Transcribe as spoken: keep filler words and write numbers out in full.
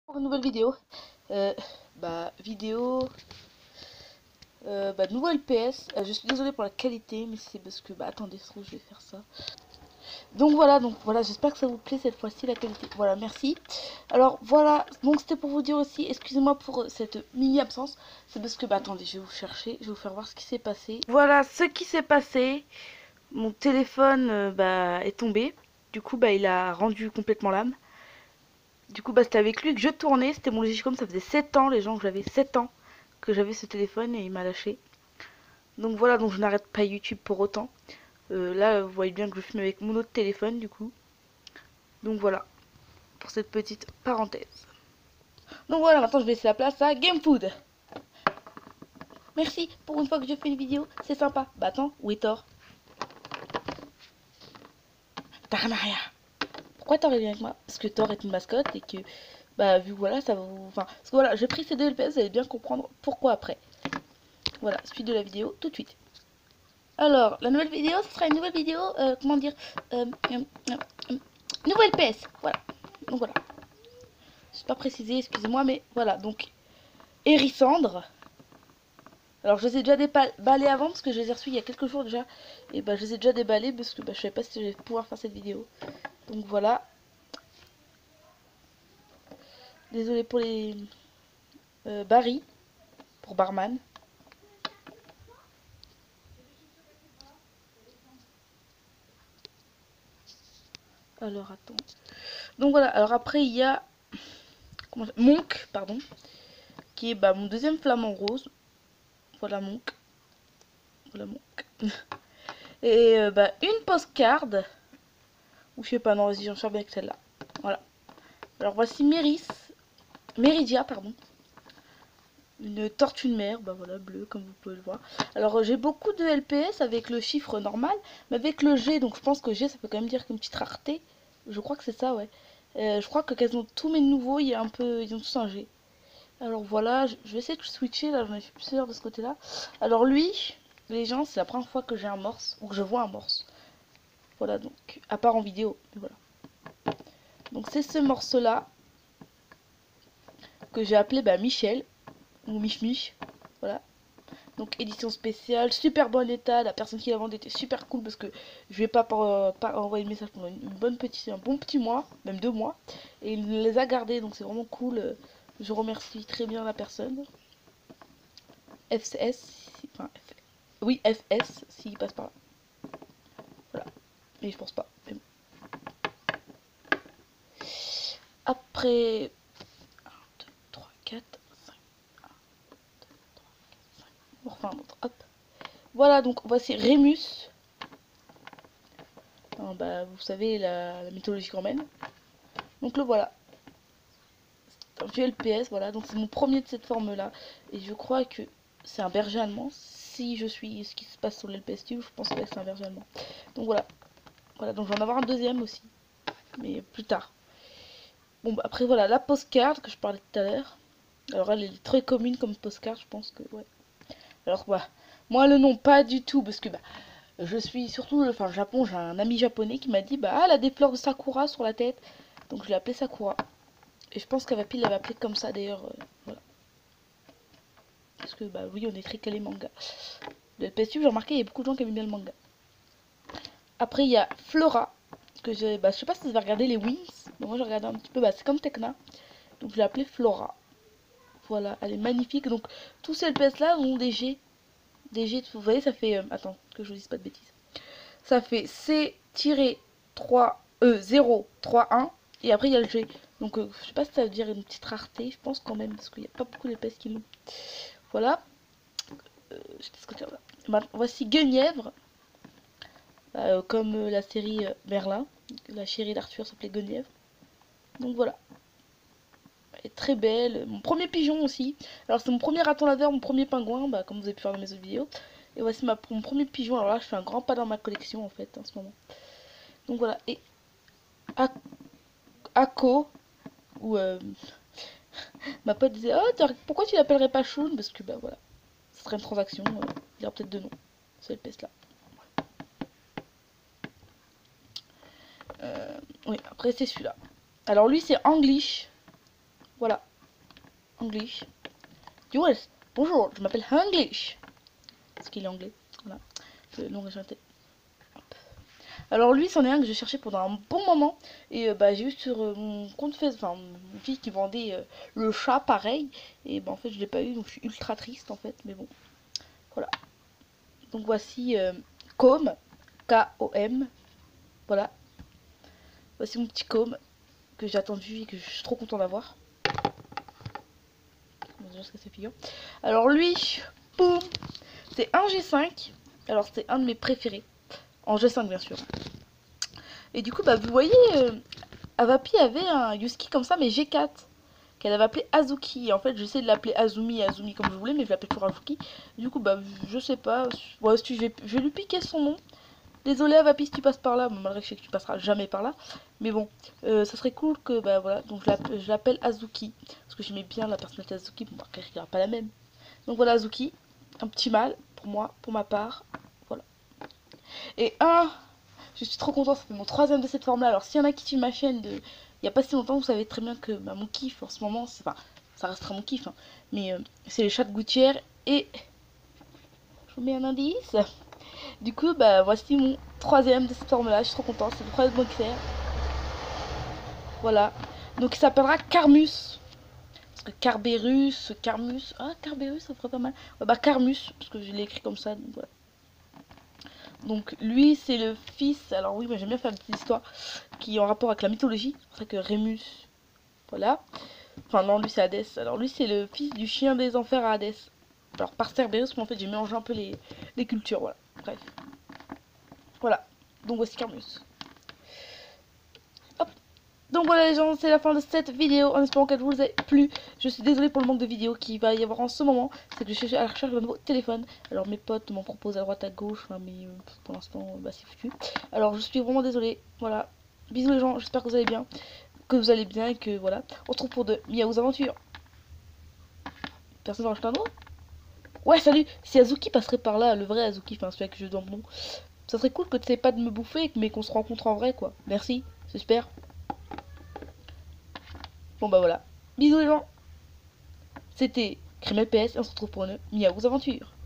Pour une nouvelle vidéo. Euh, bah, vidéo. Euh, bah, nouveau L P S. Euh, je suis désolée pour la qualité, mais c'est parce que. Bah, attendez, je trouve que je vais faire ça. Donc voilà, donc voilà, j'espère que ça vous plaît cette fois-ci la qualité. Voilà, merci. Alors voilà, donc c'était pour vous dire aussi, excusez-moi pour cette mini absence. C'est parce que, bah, attendez, je vais vous chercher, je vais vous faire voir ce qui s'est passé. Voilà ce qui s'est passé. Mon téléphone euh, bah, est tombé. Du coup, bah, il a rendu complètement l'âme. Du coup, bah, c'était avec lui que je tournais. C'était mon Logicom. Ça faisait sept ans, les gens, que j'avais sept ans que j'avais ce téléphone et il m'a lâché. Donc voilà, donc je n'arrête pas YouTube pour autant. Euh, là, vous voyez bien que je filme avec mon autre téléphone, du coup. Donc voilà, pour cette petite parenthèse. Donc voilà, maintenant je vais laisser la place à GameFood. Merci, pour une fois que je fais une vidéo, c'est sympa. Bah attends, où est Thor? Tarmaria. Pourquoi Thor est bien avec moi? Parce que Thor est une mascotte et que, bah vu voilà, ça vous... Enfin, parce que voilà, j'ai pris ces deux L P S, vous allez bien comprendre pourquoi après. Voilà, suite de la vidéo, tout de suite. Alors, la nouvelle vidéo, ce sera une nouvelle vidéo, euh, comment dire, euh, euh, euh, euh, nouvelle P S, voilà. Donc voilà. Je sais pas précisé, excusez-moi, mais voilà. Donc, Hérissandre. Alors, je les ai déjà déballés avant parce que je les ai reçus il y a quelques jours déjà. Et bah, je les ai déjà déballés parce que bah, je savais pas si je vais pouvoir faire cette vidéo. Donc voilà. Désolé pour les euh, Barry, pour Barman. Alors, attends. Donc voilà. Alors après, il y a comment Monk, pardon, qui est bah, mon deuxième flamant rose. Voilà Monk. Voilà Monk. Et euh, bah, une postcard. Ou je sais pas, non, vas-y, j'en sors bien avec celle-là. Voilà. Alors voici Méris. Méridia, pardon. Une tortue de mer, bah voilà, bleue, comme vous pouvez le voir. Alors euh, j'ai beaucoup de L P S avec le chiffre normal, mais avec le G, donc je pense que G, ça peut quand même dire qu'une petite rareté. Je crois que c'est ça, ouais. Euh, je crois que quasiment tous mes nouveaux, il y a un peu, ils ont tous un G. Alors voilà, je vais essayer de switcher, là j'en ai fait plusieurs de ce côté-là. Alors lui, les gens, c'est la première fois que j'ai un morse, ou que je vois un morse. Voilà, donc, à part en vidéo, mais voilà. Donc c'est ce morceau-là que j'ai appelé bah, Michel, ou Mich Mich, voilà. Donc édition spéciale, super bon état, la personne qui l'a vendu était super cool parce que je vais pas, pas, pas envoyer le message pendant une, une bonne petite, un bon petit mois, même deux mois, et il les a gardés, donc c'est vraiment cool. Je remercie très bien la personne. F C S, enfin, F, oui F S s'il passe par là. Voilà, mais je pense pas. Mais bon. Après un, deux, trois, quatre, cinq, un, deux, trois, quatre, cinq. On refait un autre, hop. Voilà, donc voici Rémus. Alors, bah, vous savez, la, la mythologie romaine. Donc le voilà. C'est un vieux L P S, voilà. Donc c'est mon premier de cette forme-là. Et je crois que c'est un berger allemand. Si je suis ce qui se passe sur l'L P S Tube, je pense que c'est un berger allemand. Donc voilà. Voilà, donc je vais en avoir un deuxième aussi. Mais plus tard. Bon, bah, après voilà, la postcard que je parlais tout à l'heure. Alors elle est très commune comme postcard, je pense que, ouais. Alors, bah, moi le nom, pas du tout, parce que, bah, je suis surtout, enfin, au Japon, j'ai un ami japonais qui m'a dit, bah, ah, elle a des fleurs de sakura sur la tête. Donc je l'ai appelée Sakura. Et je pense qu'Avapi l'avait appelée comme ça d'ailleurs. Euh, voilà. Parce que, bah oui, on est très calé manga. Le L P S Tube, j'ai remarqué, il y a beaucoup de gens qui aiment bien le manga. Après, il y a Flora. Que je, bah, je sais pas si vous avez regardé les Wings. Mais moi, j'ai regardé un petit peu. Bah, c'est comme Tekna. Donc je l'ai appelée Flora. Voilà, elle est magnifique. Donc tous ces L P S là ont des G. Des G, vous voyez, ça fait. Euh, attends, que je vous dise pas de bêtises. Ça fait C trois E zéro trois un. Et après, il y a le G. Donc, euh, je sais pas si ça veut dire une petite rareté. Je pense quand même. Parce qu'il n'y a pas beaucoup d'espèces qui l'ont. Voilà. Euh, ce côté -là. Bah, voici Guenièvre. Euh, comme euh, la série euh, Merlin. La chérie d'Arthur s'appelait Guenièvre. Donc voilà. Elle est très belle. Mon premier pigeon aussi. Alors, c'est mon premier raton laveur, mon premier pingouin. Bah, comme vous avez pu voir dans mes autres vidéos. Et voici ma, mon premier pigeon. Alors là, je fais un grand pas dans ma collection en fait en ce moment. Donc voilà. Et Ako, ou euh, ma pote disait oh, pourquoi tu l'appellerais pas Shun? Parce que bah voilà, ce serait une transaction. Euh, il y aura peut-être deux noms. C'est le P S là. Euh, oui, après c'est celui-là. Alors lui c'est English. Voilà. English. U S. Bonjour, je m'appelle English. Parce qu'il est anglais. Voilà. Le nom est. Alors lui, c'en est un que je cherchais pendant un bon moment. Et euh, bah j'ai vu sur euh, mon compte Facebook, enfin une fille qui vendait euh, le chat pareil. Et bah en fait je l'ai pas eu, donc je suis ultra triste en fait. Mais bon, voilà. Donc voici euh, Com, K O M. Voilà. Voici mon petit Com que j'ai attendu et que je suis trop content d'avoir. Alors lui, boum, c'est un G cinq. Alors c'est un de mes préférés. En G cinq bien sûr. Et du coup, bah vous voyez, euh, Avapi avait un Yuski comme ça, mais G quatre. Qu'elle avait appelé Azuki. Et en fait, j'essaie de l'appeler Azumi, Azumi comme je voulais, mais je l'appelle toujours Azuki. Du coup, bah je sais pas. Ouais, si je vais, je vais lui piquer son nom. Désolé Avapi si tu passes par là, bon, malgré que je sais que tu passeras jamais par là. Mais bon, euh, ça serait cool que, bah voilà, donc je l'appelle Azuki. Parce que j'aimais bien la personnalité Azuki, bon, après il n'y aura pas la même. Donc voilà Azuki, un petit mâle pour moi, pour ma part. Voilà. Et un, je suis trop contente, c'est mon troisième de cette forme là. Alors s'il y en a qui suivent ma chaîne de il n'y a pas si longtemps, vous savez très bien que bah, mon kiff en ce moment, c'est enfin, ça restera mon kiff, hein, mais euh, c'est les chats de gouttière et je vous mets un indice. Du coup, bah voici mon troisième de cette forme là, je suis trop contente, c'est le troisième boxer. Voilà, donc il s'appellera Carmus. Parce que Carberus, Carmus, ah Carberus ça ferait pas mal. Ouais, bah Carmus, parce que je l'ai écrit comme ça, donc voilà. Donc lui c'est le fils, alors oui moi j'aime bien faire une petite histoire qui est en rapport avec la mythologie, c'est pour ça que Rémus, voilà. Enfin non lui c'est Hadès, alors lui c'est le fils du chien des enfers à Hadès. Alors par Cerberus mais en fait j'ai mélangé un peu les, les cultures, voilà, bref. Voilà, donc voici Carmus. Hop. Donc voilà les gens, c'est la fin de cette vidéo, en espérant qu'elle vous ait plu. Je suis désolée pour le manque de vidéos qu'il va y avoir en ce moment, c'est que je suis à la recherche d'un nouveau téléphone. Alors mes potes m'en proposent à droite à gauche, hein, mais euh, pour l'instant bah, c'est foutu. Alors je suis vraiment désolée, voilà. Bisous les gens, j'espère que vous allez bien, que vous allez bien et que voilà. On se retrouve pour de Miao's Aventures. Personne va rajouter un nom? Ouais salut, si Azuki passerait par là, le vrai Azuki, enfin celui que je donne mon nom, ça serait cool que tu sais pas de me bouffer mais qu'on se rencontre en vrai quoi. Merci, j'espère. Bon bah voilà. Bisous les gens. C'était Crème L P S et on se retrouve pour une Miao's Aventure.